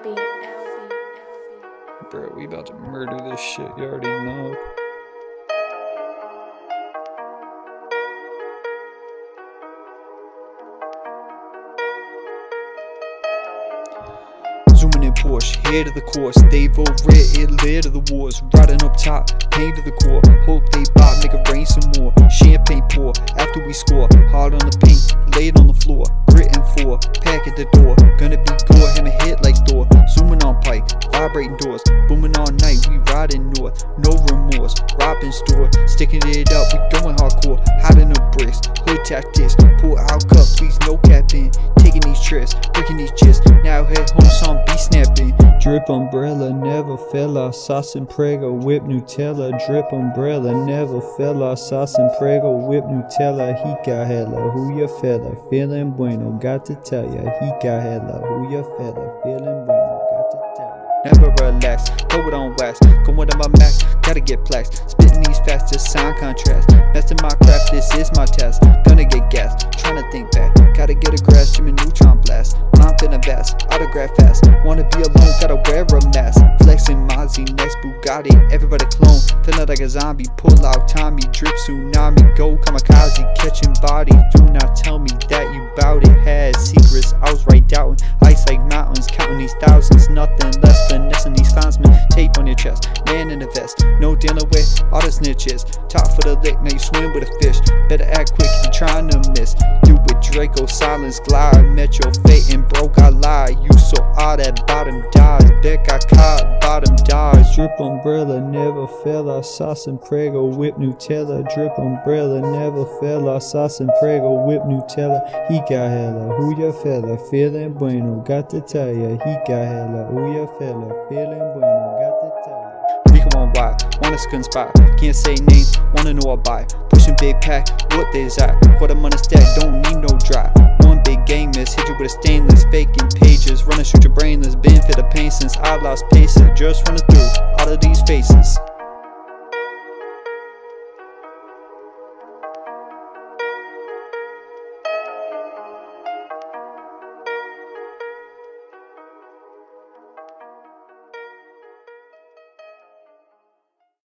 Bro, we about to murder this shit, you already know. Zooming in Porsche, head of the course. They've all red, it led to the wars. Riding up top, pain to the core. Hope they bop, make it rain some more. Champagne pour, after we score. Hard on the paint, lay it on the floor. Grit and four, pack at the door. Gonna be gore, hammer hit like Thor. Zooming on pipe, vibrating doors. Booming all night, we riding north. No remorse, robbing store. Sticking it up, we going hardcore. Hiding the bricks, hood tactics. Pull out cup, please no cap in. Taking these trips, breaking these chips. Now head home, some be snapping. Drip umbrella, never fell off. Sauce and Prego, whip Nutella. Drip umbrella, never fell off. Sauce and Prego, whip Nutella. He got hella, who your fella? Feeling bueno, got to tell ya. He got hella, who your fella? Feeling bueno, got to tell ya. Never relax, throw it on wax. Going to my max, gotta get plaques. Spitting these facts, just sign contrast. Messing my craft, this is my test. Gonna get gassed, trying to think back. Gotta get a grass, Jimmy Neutron blast. Lamp in a vest, autograph fast. Wanna be alone, gotta wear a mask. Flexing Mozzie, next Bugatti. Everybody clone, feeling like a zombie. Pull out Tommy, drip tsunami. Go kamikaze, catching bodies. Do not tell me that you bout it. Had secrets, I was right doubting. Ice like mountains, counting these thousands. Nothing less than finessing these clownsmen. Tape on your chest, man in a vest. No dealing with all the snitches. Top for the lick, now you swim with a fish. Better act quick if you trying to miss. You with Draco, silence glide. Met your fate and broke, I lie. You so odd that bottom dies. Bet got caught, bottom dies. Drip umbrella, never fell off. Sauce and Prego, whip Nutella. Drip umbrella, never fell off. Sauce and Prego, whip Nutella. He got hella, who your fella? Feeling bueno, got to tell ya. He got hella, who your fella? Feeling bueno, got to tell ya. Rico on wide, wanna skin spot. Can't say names, wanna know I buy. Pushing big pack, what they at? Quarter money stack, don't need no dry. One big game miss, hit you with a stainless. Faking pages, running shoot your brainless. Been fit the pain since I lost paces. Just running through all of these faces.